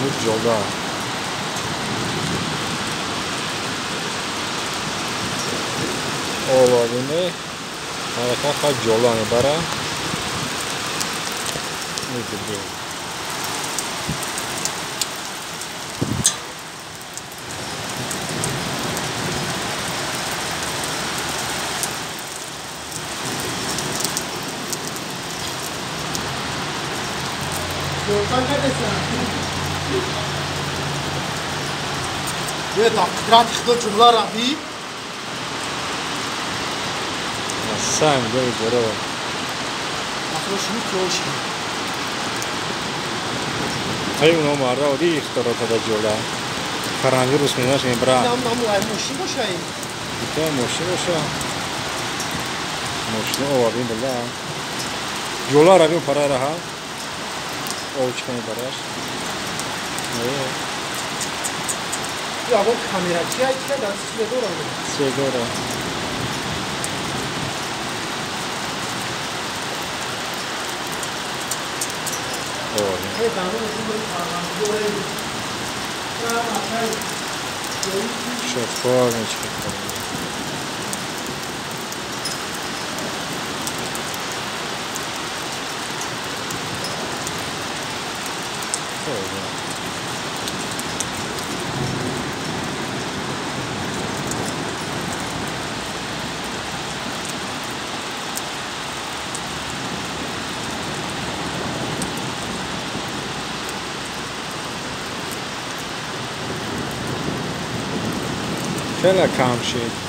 جلو آوارونه حرکت خواهد جلو میبره میگیره یه تقدیرات خدا جمله رفی سعی میگه جلو اصلا شروع توشی ای اونو مرده آدی اختارات دا جلو فرنگی روز میدنش میبره نمو ماشین باشه این بیتای ماشین باشه ماشین آوارین بله جلو رویم پره رها او چه کنی برش یا با کامیرا چی هایی که دست چیه دورانه چه دوره آوارین ای دانو دوره شفار میشه کنی خیلی کم شد